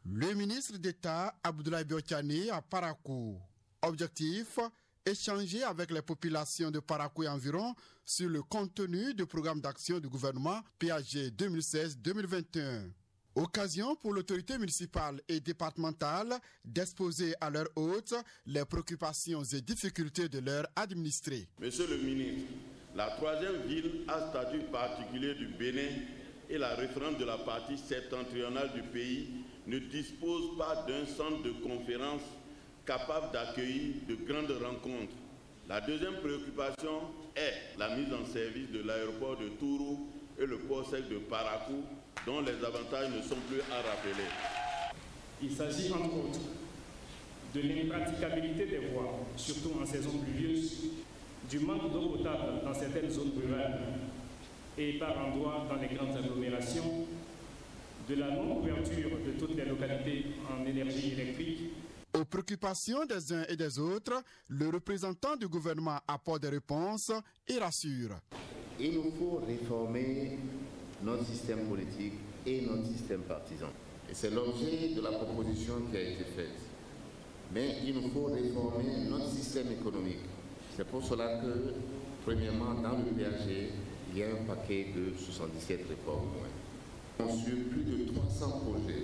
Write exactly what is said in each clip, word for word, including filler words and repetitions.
Le ministre d'État Abdoulaye Biotchane à Parakou. Objectif, échanger avec les populations de Parakou et environ sur le contenu du programme d'action du gouvernement P A G deux mille seize deux mille vingt et un. Occasion pour l'autorité municipale et départementale d'exposer à leur hôte les préoccupations et difficultés de leurs administrés. Monsieur le ministre, la troisième ville à statut particulier du Bénin et la référente de la partie septentrionale du pays ne dispose pas d'un centre de conférence capable d'accueillir de grandes rencontres. La deuxième préoccupation est la mise en service de l'aéroport de Tourou et le port sec de Parakou, dont les avantages ne sont plus à rappeler. Il s'agit entre autres de l'impraticabilité des voies, surtout en saison pluvieuse, du manque d'eau potable dans certaines zones rurales et par endroits dans les grandes agglomérations, de la non-couverture de toutes les localités en énergie électrique. Aux préoccupations des uns et des autres, le représentant du gouvernement apporte des réponses et rassure. Il nous faut réformer notre système politique et notre système partisan. Et c'est l'objet de la proposition qui a été faite. Mais il nous faut réformer notre système économique. C'est pour cela que, premièrement, dans le P A G, il y a un paquet de soixante-dix-sept réformes. Sur plus de trois cents projets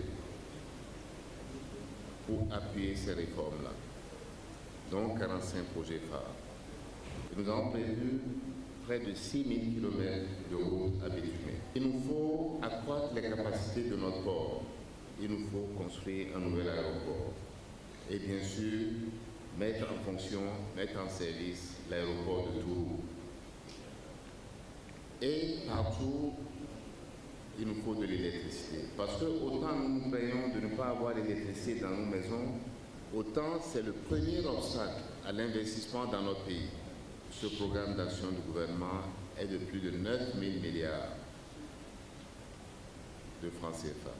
pour appuyer ces réformes-là, donc quarante-cinq projets phares. Et nous avons prévu près de six mille kilomètres de routes à bitumer. Il nous faut accroître les capacités de notre port. Il nous faut construire un nouvel aéroport. Et bien sûr, mettre en fonction, mettre en service l'aéroport de Tourou. Et partout, il nous faut de l'électricité. Parce que autant nous nous plaignons de ne pas avoir d'électricité dans nos maisons, autant c'est le premier obstacle à l'investissement dans notre pays. Ce programme d'action du gouvernement est de plus de neuf mille milliards de francs C F A.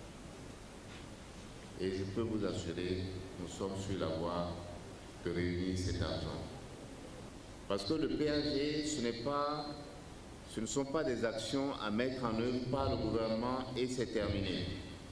Et je peux vous assurer, nous sommes sur la voie de réunir cet argent. Parce que le P A G, ce n'est pas... Ce ne sont pas des actions à mettre en œuvre par le gouvernement et c'est terminé.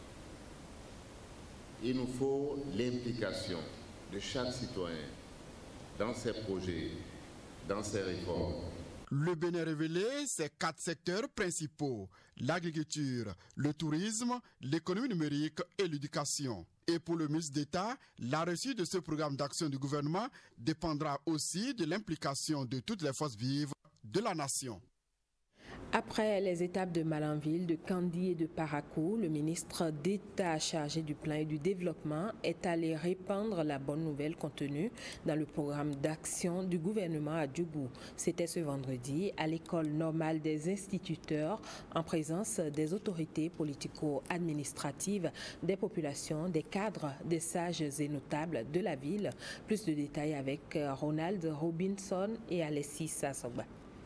Il nous faut l'implication de chaque citoyen dans ces projets, dans ces réformes. Le Bénin révélé, c'est quatre secteurs principaux: l'agriculture, le tourisme, l'économie numérique et l'éducation. Et pour le ministre d'État, la réussite de ce programme d'action du gouvernement dépendra aussi de l'implication de toutes les forces vives de la nation. Après les étapes de Malanville, de Kandi et de Parakou, le ministre d'État chargé du plan et du développement est allé répandre la bonne nouvelle contenue dans le programme d'action du gouvernement à Djougou. C'était ce vendredi à l'école normale des instituteurs en présence des autorités politico-administratives, des populations, des cadres, des sages et notables de la ville. Plus de détails avec Ronald Robinson et Alessis Sassoba.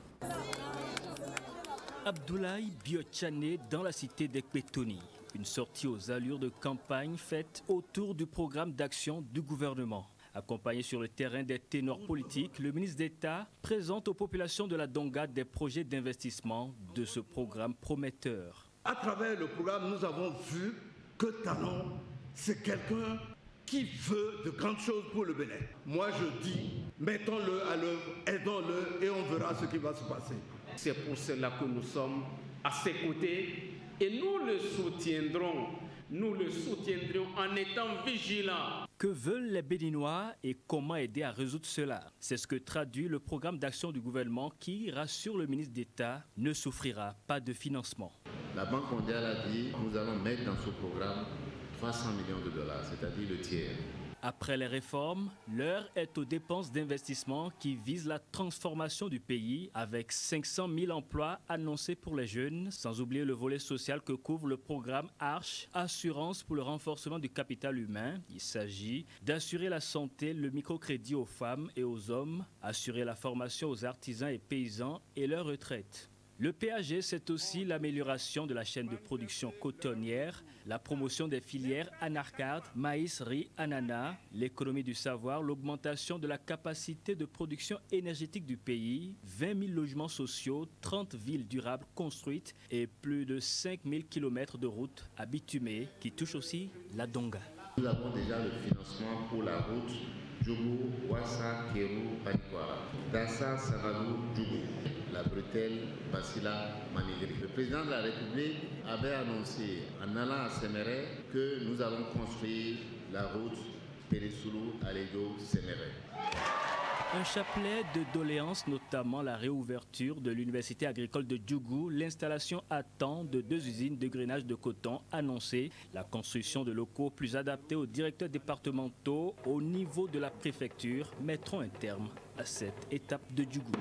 Abdoulaye Biotchane dans la cité d'Ekpetoni. Une sortie aux allures de campagne faite autour du programme d'action du gouvernement. Accompagné sur le terrain des ténors politiques, le ministre d'État présente aux populations de la Donga des projets d'investissement de ce programme prometteur. À travers le programme, nous avons vu que Talon, c'est quelqu'un qui veut de grandes choses pour le Bénin. Moi, je dis, mettons-le à l'œuvre, aidons-le et on verra ce qui va se passer. C'est pour cela que nous sommes à ses côtés et nous le soutiendrons. Nous le soutiendrons en étant vigilants. Que veulent les Béninois et comment aider à résoudre cela? C'est ce que traduit le programme d'action du gouvernement qui, rassure le ministre d'État, ne souffrira pas de financement. La Banque mondiale a dit nous allons mettre dans ce programme trois cents millions de dollars, c'est-à-dire le tiers. Après les réformes, l'heure est aux dépenses d'investissement qui visent la transformation du pays avec cinq cent mille emplois annoncés pour les jeunes, sans oublier le volet social que couvre le programme Arche, Assurance pour le renforcement du capital humain. Il s'agit d'assurer la santé, le microcrédit aux femmes et aux hommes, assurer la formation aux artisans et paysans et leur retraite. Le P A G, c'est aussi l'amélioration de la chaîne de production cotonnière, la promotion des filières anacarde, maïs, riz, ananas, l'économie du savoir, l'augmentation de la capacité de production énergétique du pays, vingt mille logements sociaux, trente villes durables construites et plus de cinq mille kilomètres de routes à bitumées qui touchent aussi la Donga. Nous avons déjà le financement pour la route Djougou, Ouassa, Kérou, Panikwara, Dassa, Savarou, Djougou, la bretelle, Basila, Manigri. Le président de la République avait annoncé en allant à Séméré que nous allons construire la route Périssoulou, Alédo, Séméré. Un chapelet de doléances, notamment la réouverture de l'université agricole de Djougou, l'installation à temps de deux usines de grainage de coton annoncées, la construction de locaux plus adaptés aux directeurs départementaux au niveau de la préfecture mettront un terme à cette étape de Djougou.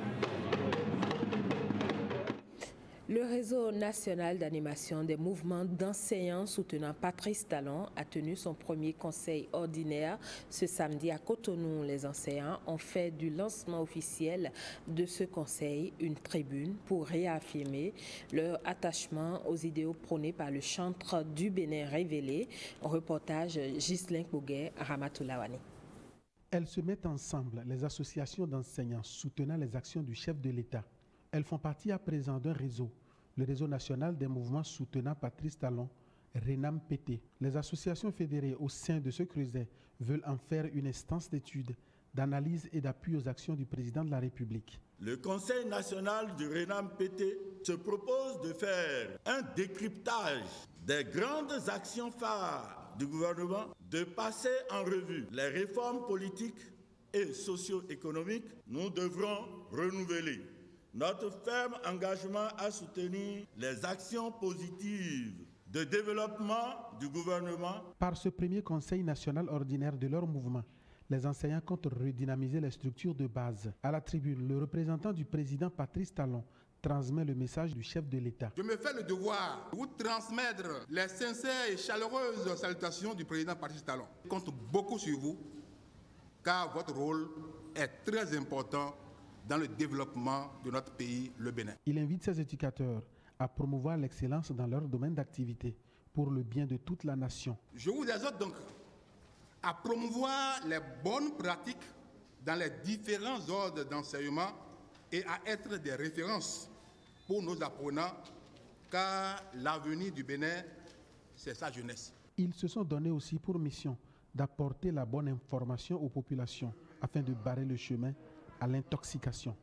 Le réseau national d'animation des mouvements d'enseignants soutenant Patrice Talon a tenu son premier conseil ordinaire ce samedi à Cotonou. Les enseignants ont fait du lancement officiel de ce conseil une tribune pour réaffirmer leur attachement aux idéaux prônés par le chantre du Bénin révélé. Reportage Ghislain Boguet, Ramatoulawani. Elles se mettent ensemble, les associations d'enseignants soutenant les actions du chef de l'État. Elles font partie à présent d'un réseau, le réseau national des mouvements soutenant Patrice Talon, RENAM P T. Les associations fédérées au sein de ce creuset veulent en faire une instance d'étude, d'analyse et d'appui aux actions du président de la République. Le Conseil national du RENAM P T se propose de faire un décryptage des grandes actions phares du gouvernement, de passer en revue les réformes politiques et socio-économiques. Nous devrons renouveler notre ferme engagement à soutenir les actions positives de développement du gouvernement. Par ce premier conseil national ordinaire de leur mouvement, les enseignants comptent redynamiser les structures de base. À la tribune, le représentant du président Patrice Talon transmet le message du chef de l'État. Je me fais le devoir de vous transmettre les sincères et chaleureuses salutations du président Patrice Talon. Je compte beaucoup sur vous, car votre rôle est très important dans le développement de notre pays, le Bénin. Il invite ses éducateurs à promouvoir l'excellence dans leur domaine d'activité pour le bien de toute la nation. Je vous exhorte donc à promouvoir les bonnes pratiques dans les différents ordres d'enseignement et à être des références pour nos apprenants, car l'avenir du Bénin, c'est sa jeunesse. Ils se sont donnés aussi pour mission d'apporter la bonne information aux populations afin de barrer le chemin à l'intoxication.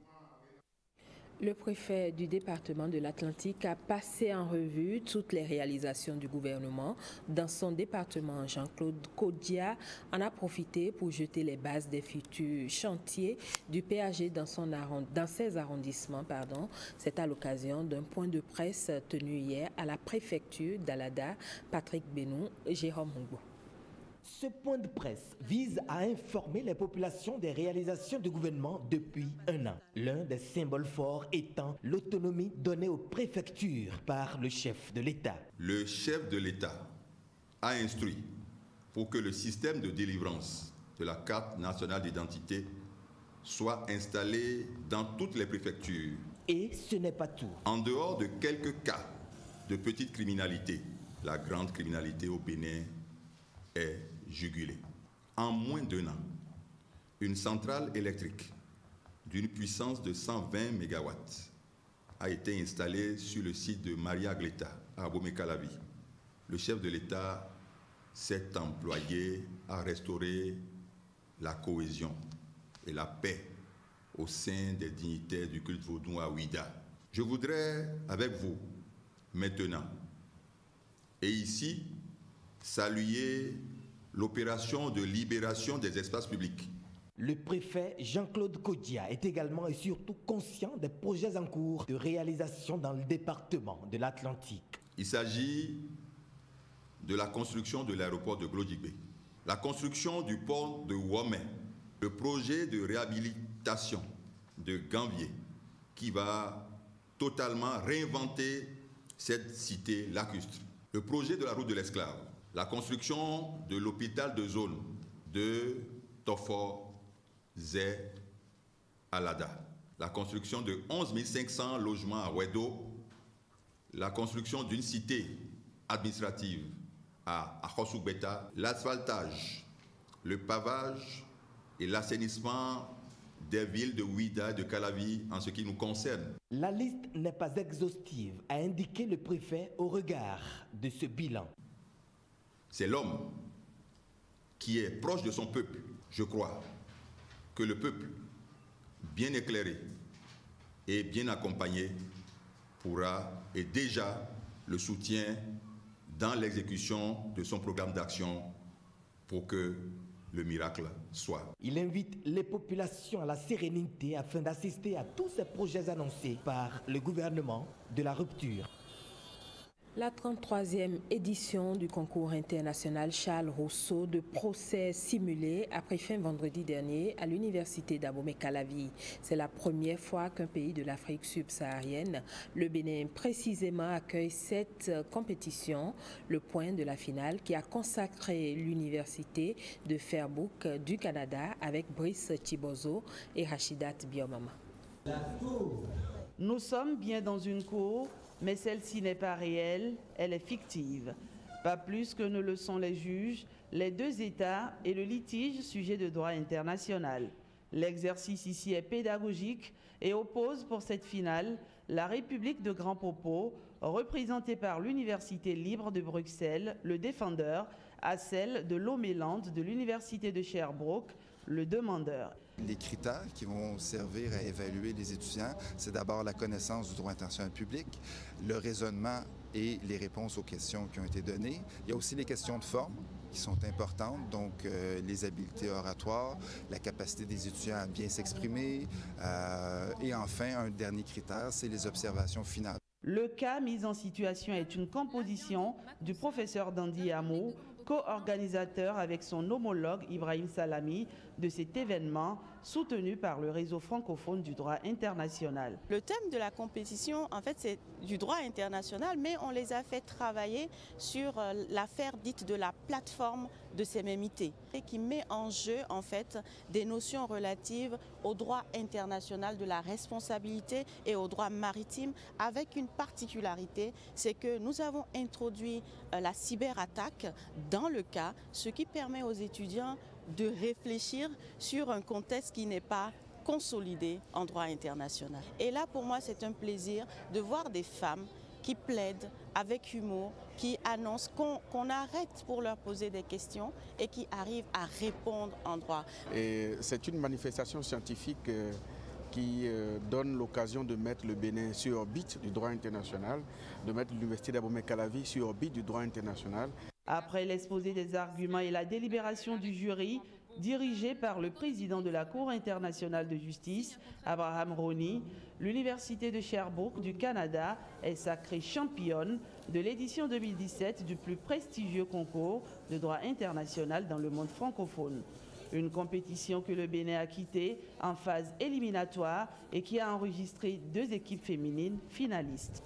Le préfet du département de l'Atlantique a passé en revue toutes les réalisations du gouvernement. Dans son département, Jean-Claude Kodia en a profité pour jeter les bases des futurs chantiers du P A G dans, son dans ses arrondissements. Pardon. C'est à l'occasion d'un point de presse tenu hier à la préfecture d'Alada. Patrick Benou, Jérôme Hongbo. Ce point de presse vise à informer les populations des réalisations du gouvernement depuis un an. L'un des symboles forts étant l'autonomie donnée aux préfectures par le chef de l'État. Le chef de l'État a instruit pour que le système de délivrance de la carte nationale d'identité soit installé dans toutes les préfectures. Et ce n'est pas tout. En dehors de quelques cas de petite criminalité, la grande criminalité au Bénin est jugulée. En moins d'un an, une centrale électrique d'une puissance de cent vingt mégawatts a été installée sur le site de Maria Gleta à Abomey-Calavi. Le chef de l'État s'est employé à restaurer la cohésion et la paix au sein des dignitaires du culte vaudou à Ouida. Je voudrais, avec vous, maintenant, et ici, saluer l'opération de libération des espaces publics. Le préfet Jean-Claude Kodia est également et surtout conscient des projets en cours de réalisation dans le département de l'Atlantique. Il s'agit de la construction de l'aéroport de Glodjibé, la construction du port de Womé, le projet de réhabilitation de Gambier qui va totalement réinventer cette cité lacustre, le projet de la route de l'esclave, la construction de l'hôpital de zone de Tofor Zé Alada, la construction de onze mille cinq cents logements à Ouedo la construction d'une cité administrative à Akhosoubeta, l'asphaltage, le pavage et l'assainissement des villes de Ouida et de Calavi en ce qui nous concerne. La liste n'est pas exhaustive, a indiqué le préfet au regard de ce bilan. C'est l'homme qui est proche de son peuple. Je crois que le peuple, bien éclairé et bien accompagné, pourra et déjà le soutient dans l'exécution de son programme d'action pour que le miracle soit. Il invite les populations à la sérénité afin d'assister à tous ces projets annoncés par le gouvernement de la rupture. La trente-troisième édition du concours international Charles Rousseau de procès simulé a pris fin vendredi dernier à l'université d'Abomey-Calavi. C'est la première fois qu'un pays de l'Afrique subsaharienne, le Bénin précisément, accueille cette compétition, le point de la finale qui a consacré l'université de Sherbrooke du Canada avec Brice Chibozo et Rachidat Biomama. Nous sommes bien dans une cour, mais celle-ci n'est pas réelle, elle est fictive. Pas plus que ne le sont les juges, les deux États et le litige sujet de droit international. L'exercice ici est pédagogique et oppose pour cette finale la République de Grand Popo, représentée par l'Université libre de Bruxelles, le défendeur, à celle de Loméland de l'Université de Sherbrooke, le demandeur. Les critères qui vont servir à évaluer les étudiants, c'est d'abord la connaissance du droit international public, le raisonnement et les réponses aux questions qui ont été données. Il y a aussi les questions de forme qui sont importantes, donc euh, les habiletés oratoires, la capacité des étudiants à bien s'exprimer euh, et enfin, un dernier critère, c'est les observations finales. Le cas mis en situation est une composition du professeur Dandy Amo, co-organisateur avec son homologue Ibrahim Salami de cet événement soutenu par le réseau francophone du droit international. Le thème de la compétition, en fait, c'est du droit international, mais on les a fait travailler sur l'affaire dite de la plateforme de sémémité, et qui met en jeu, en fait, des notions relatives au droit international de la responsabilité et au droit maritime, avec une particularité, c'est que nous avons introduit la cyberattaque dans le cas, ce qui permet aux étudiants de réfléchir sur un contexte qui n'est pas consolidé en droit international. Et là, pour moi, c'est un plaisir de voir des femmes qui plaident avec humour, qui annoncent qu'on qu'on arrête pour leur poser des questions et qui arrivent à répondre en droit. Et c'est une manifestation scientifique euh, qui euh, donne l'occasion de mettre le Bénin sur orbite du droit international, de mettre l'université d'Abomey-Calavi sur orbite du droit international. Après l'exposé des arguments et la délibération du jury, dirigé par le président de la Cour internationale de justice, Abraham Roni, l'Université de Sherbrooke du Canada est sacrée championne de l'édition deux mille dix-sept du plus prestigieux concours de droit international dans le monde francophone. Une compétition que le Bénin a quittée en phase éliminatoire et qui a enregistré deux équipes féminines finalistes.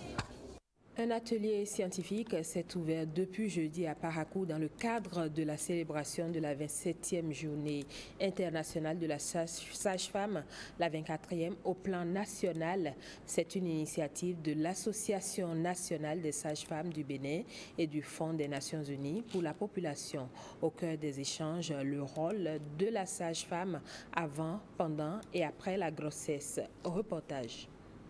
Un atelier scientifique s'est ouvert depuis jeudi à Parakou dans le cadre de la célébration de la vingt-septième journée internationale de la sage-femme, la vingt-quatrième au plan national. C'est une initiative de l'Association nationale des sages-femmes du Bénin et du Fonds des Nations unies pour la population. Au cœur des échanges, le rôle de la sage-femme avant, pendant et après la grossesse. Reportage.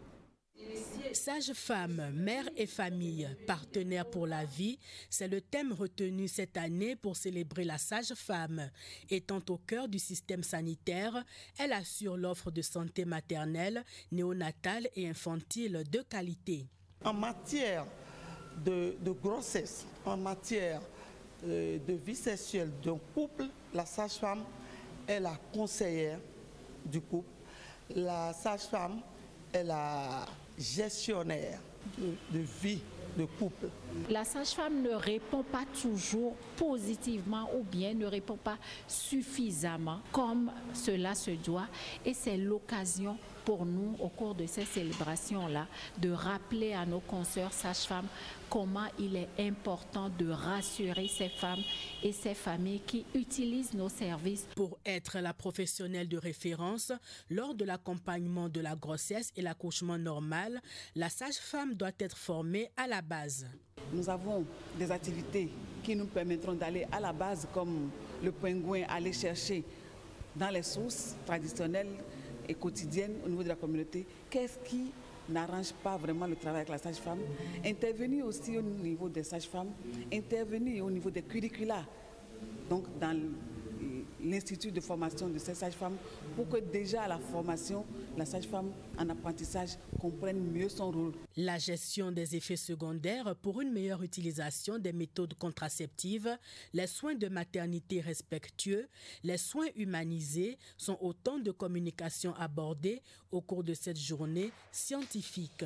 Sage-femme, mère et famille, partenaires pour la vie, c'est le thème retenu cette année pour célébrer la sage-femme. Étant au cœur du système sanitaire, elle assure l'offre de santé maternelle, néonatale et infantile de qualité. En matière de, de grossesse, en matière de, de vie sexuelle d'un couple, la sage-femme est la conseillère du couple. La sage-femme est la gestionnaire de, de vie de couple. La sage-femme ne répond pas toujours positivement ou bien ne répond pas suffisamment comme cela se doit et c'est l'occasion pour nous, au cours de ces célébrations-là, de rappeler à nos consoeurs sages-femmes comment il est important de rassurer ces femmes et ces familles qui utilisent nos services. Pour être la professionnelle de référence lors de l'accompagnement de la grossesse et l'accouchement normal, la sage-femme doit être formée à la base. Nous avons des activités qui nous permettront d'aller à la base, comme le pingouin, aller chercher dans les sources traditionnelles et quotidiennes au niveau de la communauté, qu'est-ce qui n'arrange pas vraiment le travail avec la sage-femme. Intervenir aussi au niveau des sages-femmes, intervenir au niveau des curricula, donc dans l'institut de formation de ces sages-femmes, pour que déjà à la formation, la sage-femme en apprentissage comprenne mieux son rôle. La gestion des effets secondaires pour une meilleure utilisation des méthodes contraceptives, les soins de maternité respectueux, les soins humanisés sont autant de communications abordées au cours de cette journée scientifique.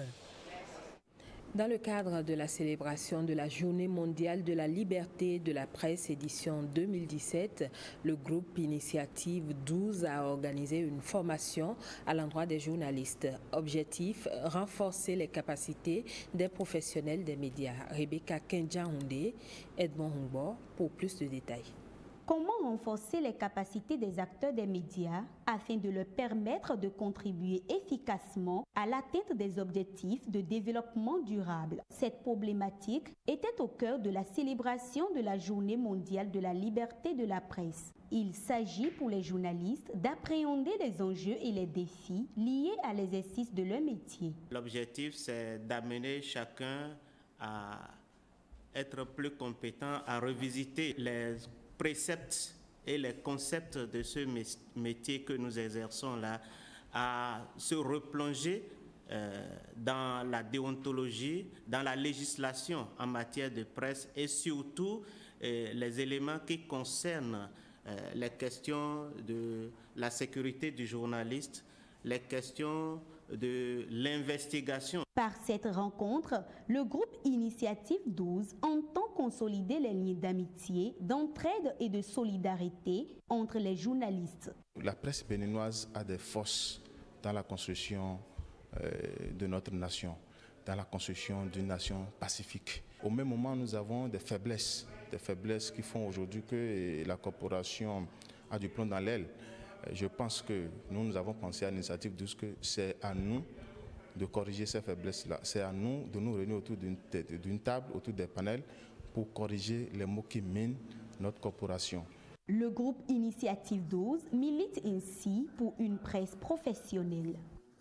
Dans le cadre de la célébration de la Journée mondiale de la liberté de la presse édition deux mille dix-sept, le groupe Initiative douze a organisé une formation à l'endroit des journalistes. Objectif, renforcer les capacités des professionnels des médias. Rebecca Kenja-Houndé, Edmond Humbo pour plus de détails. Comment renforcer les capacités des acteurs des médias afin de leur permettre de contribuer efficacement à l'atteinte des objectifs de développement durable? Cette problématique était au cœur de la célébration de la Journée mondiale de la liberté de la presse. Il s'agit pour les journalistes d'appréhender les enjeux et les défis liés à l'exercice de leur métier. L'objectif, c'est d'amener chacun à être plus compétent, à revisiter les préceptes et les concepts de ce métier que nous exerçons là, à se replonger euh, dans la déontologie, dans la législation en matière de presse et surtout euh, les éléments qui concernent euh, les questions de la sécurité du journaliste, les questions de l'investigation. Par cette rencontre, le groupe Initiative douze entend consolider les liens d'amitié, d'entraide et de solidarité entre les journalistes. La presse béninoise a des forces dans la construction euh, de notre nation, dans la construction d'une nation pacifique. Au même moment, nous avons des faiblesses, des faiblesses qui font aujourd'hui que la corporation a du plomb dans l'aile. Je pense que nous, nous avons pensé à l'initiative douze que c'est à nous de corriger ces faiblesses-là. C'est à nous de nous réunir autour d'une table, autour des panels, pour corriger les maux qui minent notre corporation. Le groupe Initiative douze milite ainsi pour une presse professionnelle.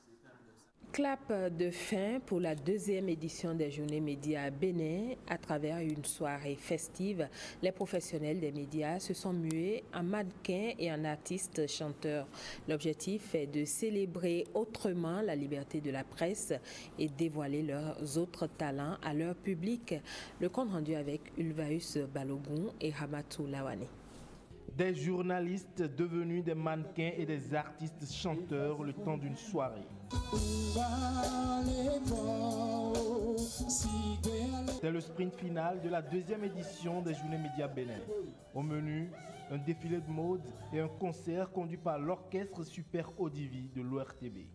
Clap de fin pour la deuxième édition des Journées médias à Bénin. À travers une soirée festive, les professionnels des médias se sont mués en mannequins et en artistes chanteurs. L'objectif est de célébrer autrement la liberté de la presse et dévoiler leurs autres talents à leur public. Le compte rendu avec Ulvaeus Balogun et Hamatou Lawane. Des journalistes devenus des mannequins et des artistes chanteurs le temps d'une soirée. C'est le sprint final de la deuxième édition des Journées médias Bénin. Au menu, un défilé de mode et un concert conduit par l'orchestre Super Odivi de l'O R T B.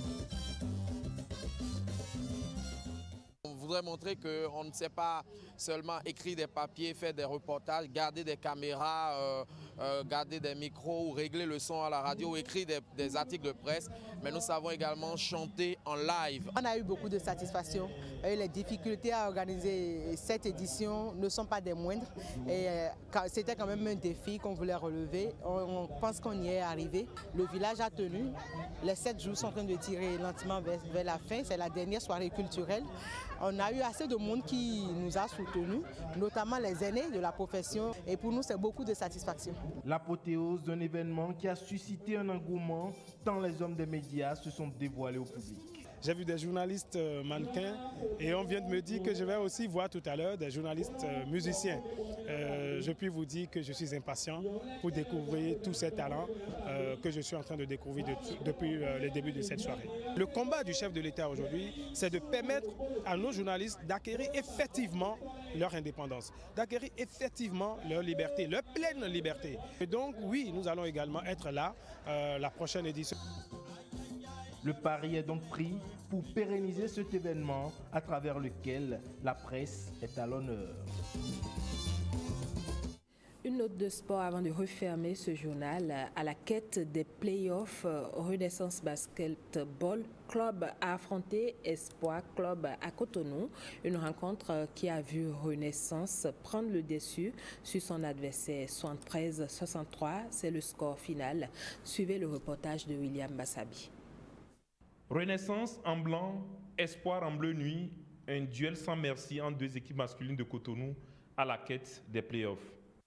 On voudrait montrer qu'on ne sait pas seulement écrire des papiers, faire des reportages, garder des caméras, euh, euh, garder des micros ou régler le son à la radio ou écrire des, des articles de presse, mais nous savons également chanter en live. On a eu beaucoup de satisfaction et les difficultés à organiser cette édition ne sont pas des moindres. Et euh, c'était quand même un défi qu'on voulait relever. On, on pense qu'on y est arrivé. Le village a tenu. Les sept jours sont en train de tirer lentement vers, vers la fin. C'est la dernière soirée culturelle. On a eu assez de monde qui nous a soutenus, notamment les aînés de la profession. Et pour nous, c'est beaucoup de satisfaction. L'apothéose d'un événement qui a suscité un engouement tant les hommes des médias se sont dévoilés au public. J'ai vu des journalistes euh, mannequins et on vient de me dire que je vais aussi voir tout à l'heure des journalistes euh, musiciens. Euh, je puis vous dire que je suis impatient pour découvrir tous ces talents euh, que je suis en train de découvrir de, depuis euh, le début de cette soirée. Le combat du chef de l'État aujourd'hui, c'est de permettre à nos journalistes d'acquérir effectivement leur indépendance, d'acquérir effectivement leur liberté, leur pleine liberté. Et donc oui, nous allons également être là euh, la prochaine édition. Le pari est donc pris pour pérenniser cet événement à travers lequel la presse est à l'honneur. Une note de sport avant de refermer ce journal. À la quête des playoffs, Renaissance Basketball Club a affronté Espoir Club à Cotonou. Une rencontre qui a vu Renaissance prendre le dessus sur son adversaire soixante-treize à soixante-trois. C'est le score final. Suivez le reportage de William Bassabi. Renaissance en blanc, Espoir en bleu nuit. Un duel sans merci entre deux équipes masculines de Cotonou à la quête des playoffs.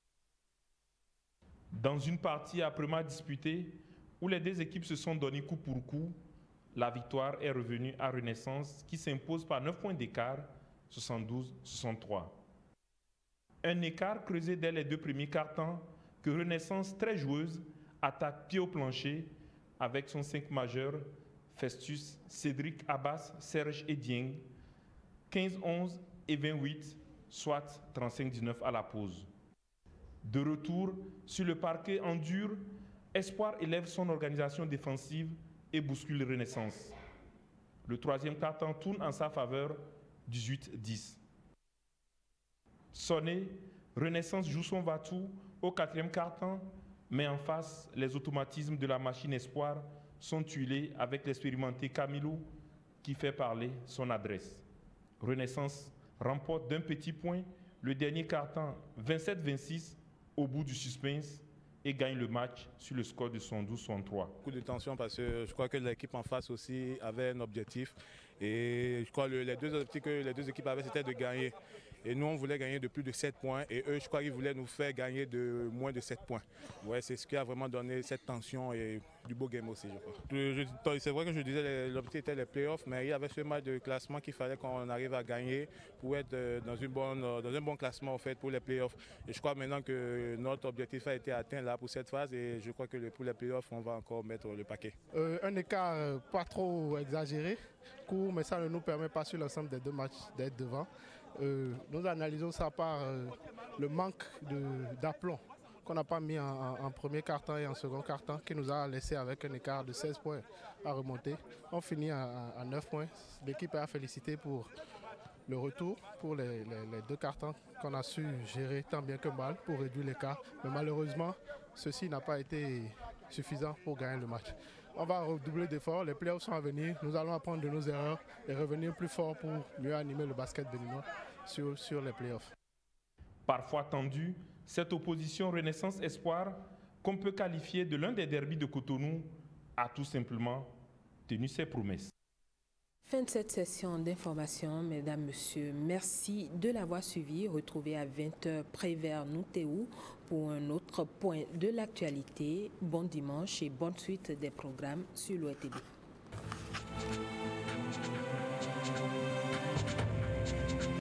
Dans une partie âprement disputée, où les deux équipes se sont donné coup pour coup, la victoire est revenue à Renaissance qui s'impose par neuf points d'écart, soixante-douze à soixante-trois. Un écart creusé dès les deux premiers quarts-temps que Renaissance, très joueuse, attaque pied au plancher avec son cinq majeur, Festus, Cédric Abbas, Serge et Dieng, quinze onze et vingt-huit, soit trente-cinq à dix-neuf à la pause. De retour sur le parquet en dur, Espoir élève son organisation défensive et bouscule Renaissance. Le troisième quart-temps tourne en sa faveur, dix-huit à dix. Sonné, Renaissance joue son va-tout au quatrième quart-temps, mais en face, les automatismes de la machine Espoir sont tuilés avec l'expérimenté Camilo qui fait parler son adresse. Renaissance remporte d'un petit point le dernier quart-temps vingt-sept à vingt-six au bout du suspense et gagne le match sur le score de soixante-douze à soixante-trois. Beaucoup de tension parce que je crois que l'équipe en face aussi avait un objectif et je crois que les deux objectifs que les deux équipes avaient, c'était de gagner. Et nous, on voulait gagner de plus de sept points et eux, je crois qu'ils voulaient nous faire gagner de moins de sept points. Ouais, c'est ce qui a vraiment donné cette tension et du beau game aussi, je crois. C'est vrai que je disais l'objectif était les playoffs, mais il y avait ce match de classement qu'il fallait qu'on arrive à gagner pour être dans, une bonne, dans un bon classement en fait, pour les playoffs. Et je crois maintenant que notre objectif a été atteint là pour cette phase et je crois que pour les playoffs, on va encore mettre le paquet. Euh, un écart euh, pas trop exagéré, court, mais ça ne nous permet pas sur l'ensemble des deux matchs d'être devant. Euh, nous analysons ça par euh, le manque d'aplomb qu'on n'a pas mis en, en, en premier quart-temps et en second quart-temps qui nous a laissé avec un écart de seize points à remonter. On finit à, à neuf points. L'équipe est à féliciter pour le retour, pour les, les, les deux quart-temps qu'on a su gérer tant bien que mal pour réduire l'écart. Mais malheureusement, ceci n'a pas été suffisant pour gagner le match. On va redoubler d'efforts, les playoffs sont à venir, nous allons apprendre de nos erreurs et revenir plus fort pour mieux animer le basket béninois sur, sur les playoffs. Parfois tendue, cette opposition Renaissance-Espoir, qu'on peut qualifier de l'un des derbys de Cotonou, a tout simplement tenu ses promesses. Fin de cette session d'information, mesdames, messieurs. Merci de l'avoir suivi. Retrouvez à vingt heures Prévert Noutéou pour un autre point de l'actualité. Bon dimanche et bonne suite des programmes sur l'O R T B.